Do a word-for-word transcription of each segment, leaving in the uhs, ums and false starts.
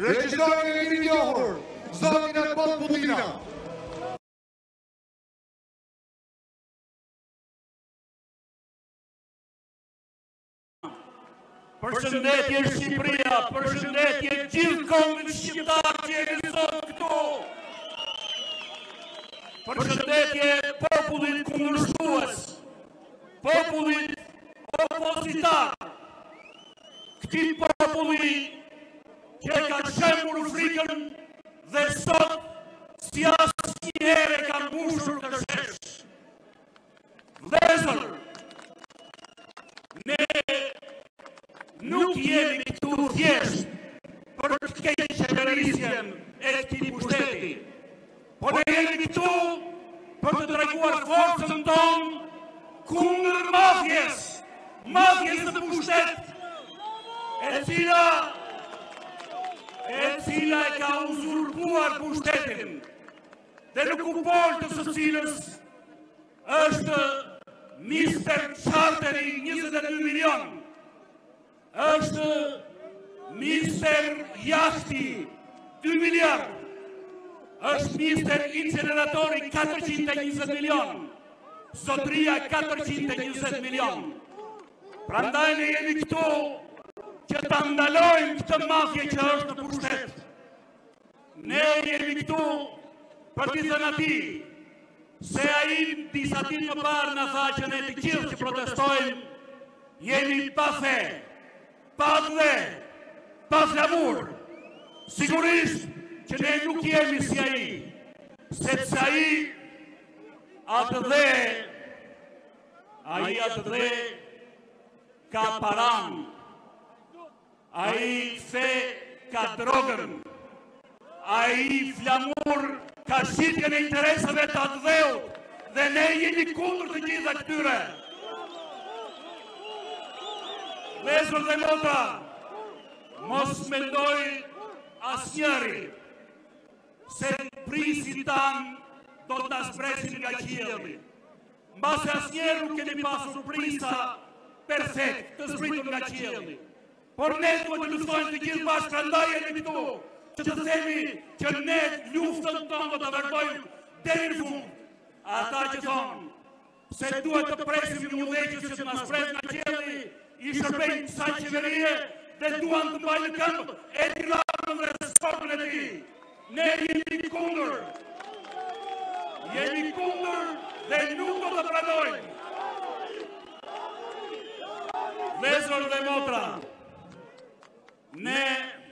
regjisorin e mirë njohur, zotin Albot Putina. Përshëndetje Shqipëria, përshëndetje gjithë kombin shqiptar që jeni sot këtu. Përshëndetje popullit kundërshtues, popullit opozitar, këtij populli që e ka shembur frikën dhe sot si asnjëherë ka mbushur kërkesë. Vëllezër, ne nuk jemi këtu thjesht për të keqë qeverisjen e këtij pushteti, por ne jemi këtu për të treguar forcën tonë kundër mafjes, mafjes në pushtet, e cila e cila e ka uzurpuar pushtetin, dhe në kupol të së cilës është mister Charteri njëzet e dy milion, është mister Jashti dy miliard, është mister Incineratori katërqind e njëzet milion, Sotria katërqind e njëzet milion. Prandaj ne jemi këtu që ta ndalojmë këtë mafje që është në pushtet. Ne jemi këtu për t'i thënë atij se ai disa ditë më parë na tha që ne të gjithë që protestojmë jemi pa fe, pa dhe, pa flamur. Sigurisht që ne nuk jemi si ai, sepse ai atë dhe, ai atë dhe ka paran, ai fe ka drogën, ai flamur ka shitjen e interesave të atë dheut, dhe ne jemi kundër të gjitha këtyre. Vëllezër dhe motra, mos mendoj asnjëri se prisit tanë do të na spresin nga qielli. Mbase asnjëherë nuk kemi pasur prisa perfekt të zbritur nga qielli. Por ne duhet të luftojmë të gjithë bashkë, prandaj jemi këtu, që të themi që ne luftën tonë do të vazhdojmë deri në fund. Ata që thonë se duhet të presim një udhëheqës që të na spres nga qielli, i shërbejnë kësaj qeverie dhe duan të mbajnë këmbë e Tiranën dhe sportin e tij. Ne jemi kundër. Jemi kundër dhe nuk do të pranojmë. Vëllezër dhe motra, ne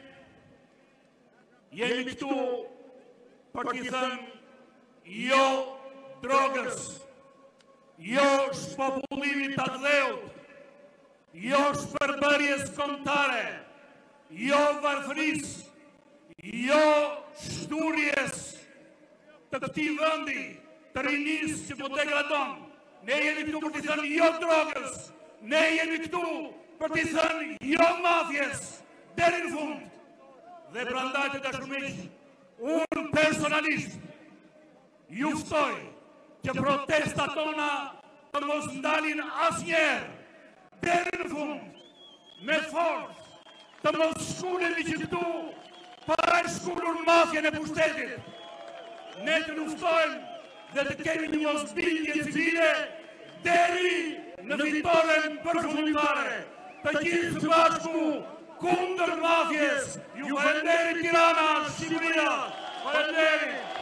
jemi këtu për t'i thënë jo drogës, jo shpopullimit të dheut, jo shpërbërjes kombëtare, jo varfërisë, jo shturjes të këtij vendi, të rinisë që po degradon. Ne jemi këtu për t'i thënë jo drogës, ne jemi këtu për t'i thënë jo mafjes, deri në fund. Dhe prandaj të dashur miq, unë personalisht ju ftoj që protestat tona të mos ndalin asnjëherë, deri në fund, me forcë, të mos shkulemi që këtu para e shkullur mafjen e pushtetit. Ne të luftojmë dhe të kemi një mosbindje civile deri në fitoren përfundimtare. Të gjithë së bashku kundër mafjes. Ju falënderit Tirana, Shqipëria. Falënderit.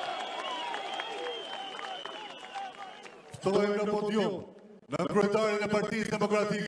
Ftojmë në podium në kryetarin e Partisë Demokratike